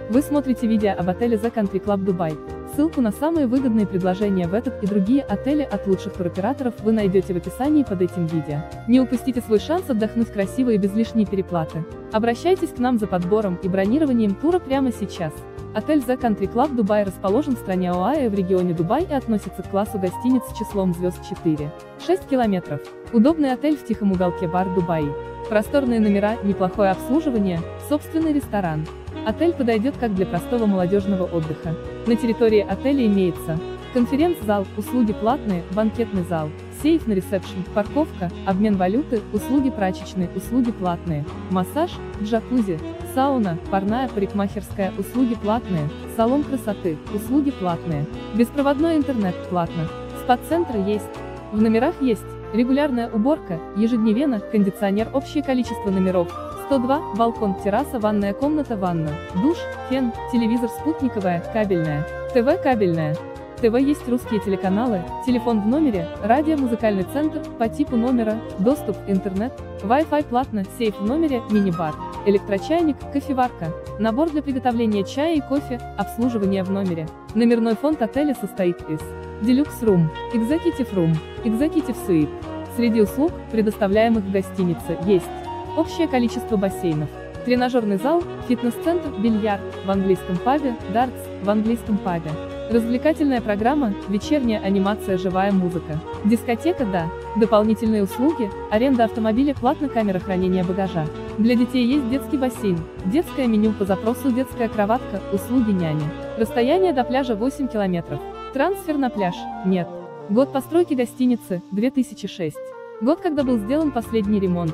Вы смотрите видео об отеле The Country Club Dubai. Ссылку на самые выгодные предложения в этот и другие отели от лучших туроператоров вы найдете в описании под этим видео. Не упустите свой шанс отдохнуть красиво и без лишней переплаты. Обращайтесь к нам за подбором и бронированием тура прямо сейчас. Отель The Country Club Dubai расположен в стране ОАЭ в регионе Дубай и относится к классу гостиниц с числом звезд 4. 6 километров. Удобный отель в тихом уголке бар Дубаи. Просторные номера, неплохое обслуживание, собственный ресторан. Отель подойдет как для простого молодежного отдыха. На территории отеля имеется конференц-зал, услуги платные, банкетный зал, сейф на ресепшн, парковка, обмен валюты, услуги прачечной, услуги платные, массаж, джакузи, сауна, парная парикмахерская, услуги платные, салон красоты, услуги платные, беспроводной интернет платно, спа-центр есть, в номерах есть регулярная уборка, ежедневно, кондиционер, общее количество номеров 102, балкон, терраса, ванная комната, ванна, душ, фен, телевизор спутниковая, кабельная, ТВ кабельная. ТВ есть русские телеканалы, телефон в номере, радио, музыкальный центр, по типу номера, доступ, интернет, Wi-Fi платно, сейф в номере, мини-бар, электрочайник, кофеварка, набор для приготовления чая и кофе, обслуживание в номере. Номерной фонд отеля состоит из Deluxe Room, Executive Room, Executive Suite. Среди услуг, предоставляемых в гостинице, есть общее количество бассейнов, тренажерный зал, фитнес-центр, бильярд, в английском пабе, дартс, в английском пабе. Развлекательная программа, вечерняя анимация, живая музыка. Дискотека, да. Дополнительные услуги, аренда автомобиля, платно, камера хранения багажа. Для детей есть детский бассейн, детское меню по запросу, детская кроватка, услуги няни. Расстояние до пляжа 8 километров. Трансфер на пляж, нет. Год постройки гостиницы, 2006. Год, когда был сделан последний ремонт,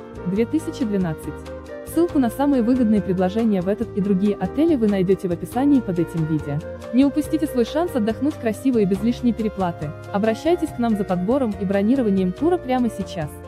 2012. Ссылку на самые выгодные предложения в этот и другие отели вы найдете в описании под этим видео. Не упустите свой шанс отдохнуть красиво и без лишней переплаты. Обращайтесь к нам за подбором и бронированием тура прямо сейчас.